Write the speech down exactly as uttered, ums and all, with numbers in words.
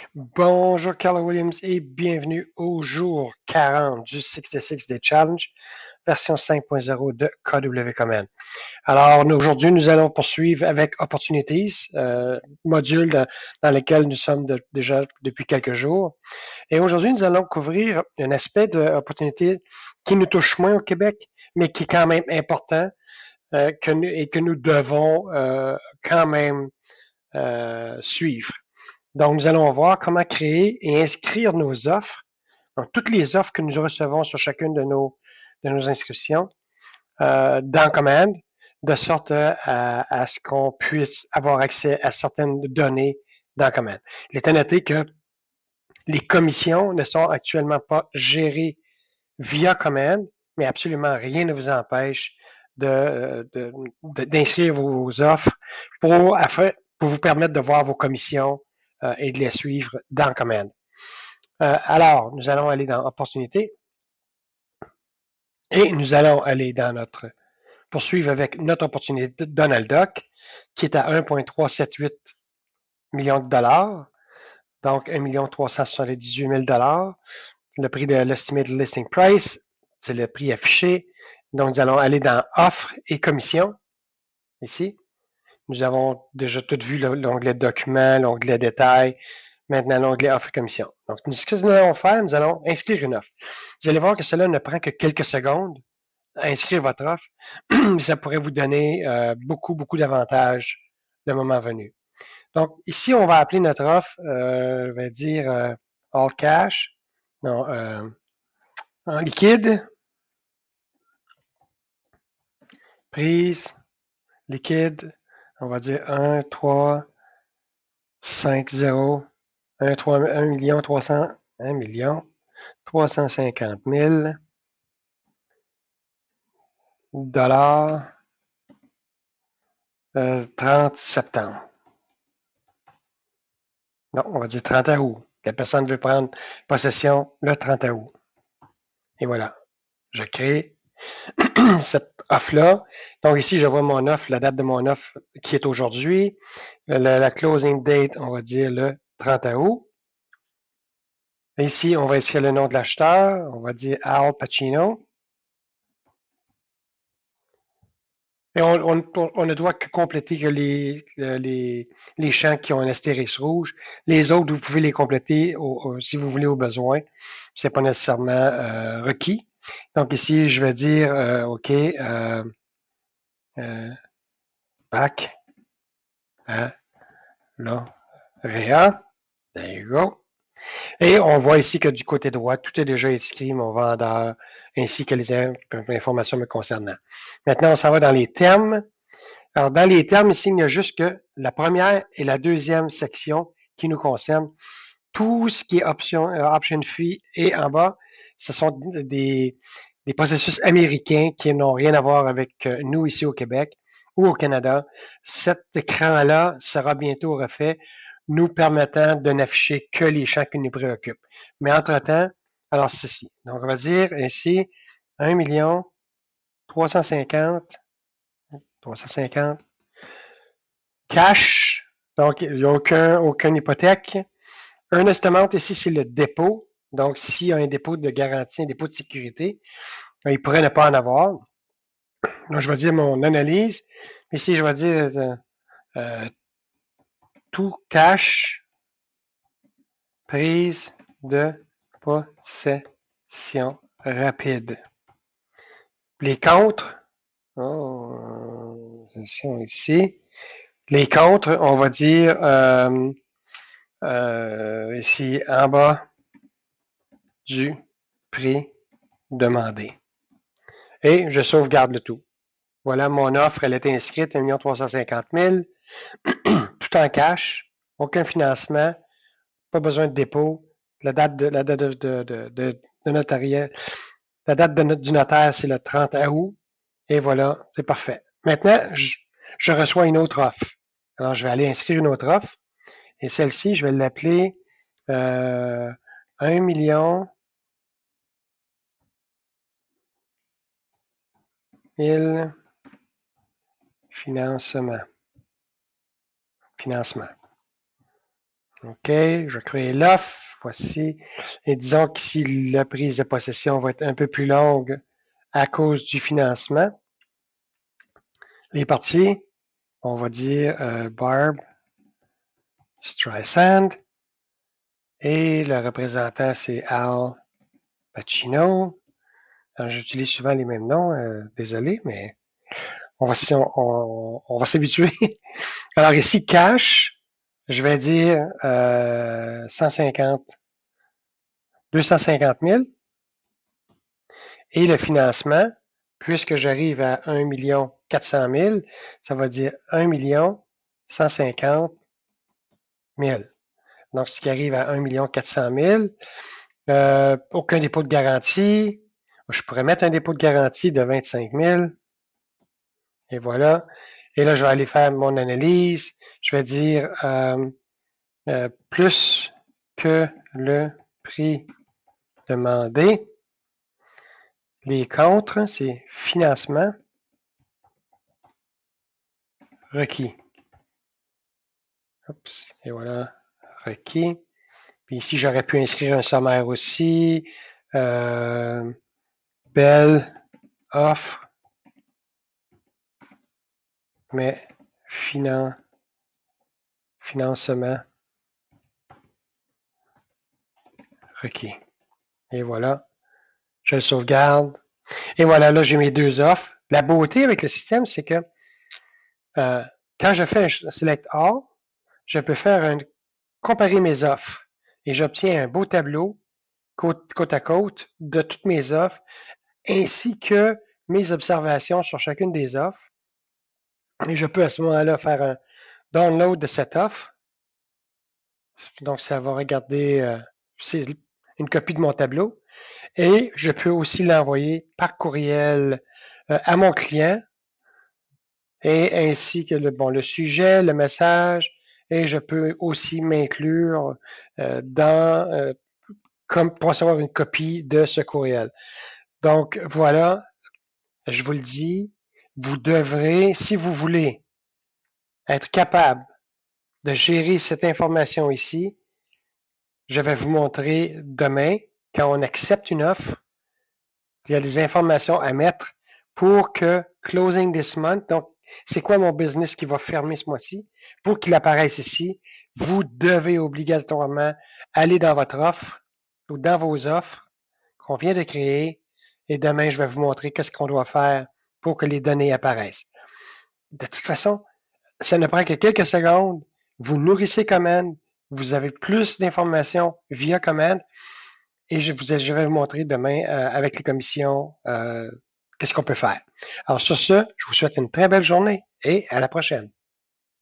Bonjour Carla Williams et bienvenue au jour quarante du soixante-six Day Challenge, version cinq point zéro de K W Command. Alors aujourd'hui, nous allons poursuivre avec Opportunities, euh, module dans, dans lequel nous sommes de, déjà depuis quelques jours. Et aujourd'hui, nous allons couvrir un aspect de l'opportunité qui nous touche moins au Québec, mais qui est quand même important euh, que nous, et que nous devons euh, quand même euh, suivre. Donc, nous allons voir comment créer et inscrire nos offres, donc toutes les offres que nous recevons sur chacune de nos, de nos inscriptions euh, dans Command, de sorte à, à ce qu'on puisse avoir accès à certaines données dans Command. Il est à noter que les commissions ne sont actuellement pas gérées via Command, mais absolument rien ne vous empêche de, de, de, d'inscrire vos offres pour, afin, pour vous permettre de voir vos commissions euh, et de les suivre dans Command. Euh, alors, nous allons aller dans Opportunités et nous allons aller dans notre poursuivre avec notre opportunité de Donald Duck qui est à un virgule trois sept huit millions de dollars, donc un million trois cent soixante-dix-huit mille dollars. Le prix de l'Estimated Listing Price, c'est le prix affiché. Donc, nous allons aller dans Offres et Commissions, ici. Nous avons déjà tout vu l'onglet Documents, l'onglet Détails, maintenant l'onglet Offres et Commissions. Donc, ce que nous allons faire, nous allons inscrire une offre. Vous allez voir que cela ne prend que quelques secondes à inscrire votre offre, mais ça pourrait vous donner euh, beaucoup, beaucoup d'avantages le moment venu. Donc, ici, on va appeler notre offre, euh, je vais dire euh, All Cash, non, euh, en liquide, prise, liquide, on va dire un, trois, cinq, zéro, un, trois, un million trois cents, un million trois cent cinquante mille dollars, euh, trente septembre. Non, on va dire trente août. La personne veut prendre possession le trente août. Et voilà, je crée cette offre-là. Donc ici, je vois mon offre, la date de mon offre qui est aujourd'hui. La, la closing date, on va dire le trente août. Et ici, on va écrire le nom de l'acheteur. On va dire Al Pacino. Et on, on, on ne doit que compléter que les, les, les champs qui ont un astérisque rouge. Les autres, vous pouvez les compléter au, au, si vous voulez au besoin. Ce n'est pas nécessairement euh, requis. Donc ici, je vais dire, euh, OK, euh, euh, back à l'Oréa. There you go. Et on voit ici que du côté droit, tout est déjà inscrit, mon vendeur, ainsi que les informations me concernant. Maintenant, on s'en va dans les termes. Alors, dans les termes, ici, il n'y a juste que la première et la deuxième section qui nous concernent. Tout ce qui est option, option fee et en bas, ce sont des, des processus américains qui n'ont rien à voir avec nous ici au Québec ou au Canada. Cet écran-là sera bientôt refait, nous permettant de n'afficher que les champs qui nous préoccupent. Mais entre-temps, alors ceci. Donc, on va dire ici un million trois cent cinquante, trois cent cinquante cash, donc il n'y a aucun, aucune hypothèque. Un estimant ici, c'est le dépôt. Donc, s'il y a un dépôt de garantie, un dépôt de sécurité, il pourrait ne pas en avoir. Donc, je vais dire mon analyse. Ici, je vais dire euh, euh, tout cash, prise de possession rapide. Les contres, oh, ici. Les contres, on va dire euh, euh, ici en bas du prix demandé. Et je sauvegarde le tout. Voilà, mon offre, elle est inscrite, un million trois cent cinquante mille, tout en cash, aucun financement, pas besoin de dépôt. La date de, la date de, de, de, de, de notariat, la date de, du notaire, c'est le trente août. Et voilà, c'est parfait. Maintenant, je, je reçois une autre offre. Alors, je vais aller inscrire une autre offre. Et celle-ci, je vais l'appeler euh, un million mille financement. Financement. OK, je vais créer l'offre. Voici. Et disons qu'ici, la prise de possession va être un peu plus longue à cause du financement. Les parties, on va dire euh, Barb Streisand. Et le représentant, c'est Al Pacino. J'utilise souvent les mêmes noms, euh, désolé, mais on va, on, on, on va s'habituer. Alors ici, cash, je vais dire euh, cent cinquante, deux cent cinquante mille. Et le financement, puisque j'arrive à un million quatre cent mille, ça va dire un million cent cinquante mille. Donc, ce qui arrive à un million quatre cent mille, euh, aucun dépôt de garantie. Je pourrais mettre un dépôt de garantie de vingt-cinq mille. Et voilà. Et là, je vais aller faire mon analyse. Je vais dire euh, euh, plus que le prix demandé. Les contres, c'est financement requis. Oups, et voilà, requis. Puis ici, j'aurais pu inscrire un sommaire aussi. Euh, belle offre, mais finan, financement requis. Et voilà, je le sauvegarde. Et voilà, là, j'ai mes deux offres. La beauté avec le système, c'est que euh, quand je fais un Select All, je peux faire un, comparer mes offres et j'obtiens un beau tableau côte, côte à côte de toutes mes offres ainsi que mes observations sur chacune des offres. Et je peux à ce moment-là faire un download de cette offre. Donc, ça va regarder, euh, c'est une copie de mon tableau. Et je peux aussi l'envoyer par courriel euh, à mon client et ainsi que le, bon, le sujet, le message, et je peux aussi m'inclure euh, dans, euh, comme pour recevoir une copie de ce courriel. Donc, voilà, je vous le dis, vous devrez, si vous voulez être capable de gérer cette information ici, je vais vous montrer demain, quand on accepte une offre, il y a des informations à mettre pour que closing this month, donc c'est quoi mon business qui va fermer ce mois-ci, pour qu'il apparaisse ici, vous devez obligatoirement aller dans votre offre ou dans vos offres qu'on vient de créer et demain, je vais vous montrer qu'est-ce qu'on doit faire pour que les données apparaissent. De toute façon, ça ne prend que quelques secondes. Vous nourrissez commande, vous avez plus d'informations via commande et je, vous, je vais vous montrer demain euh, avec les commissions euh, qu'est-ce qu'on peut faire. Alors sur ce, je vous souhaite une très belle journée et à la prochaine.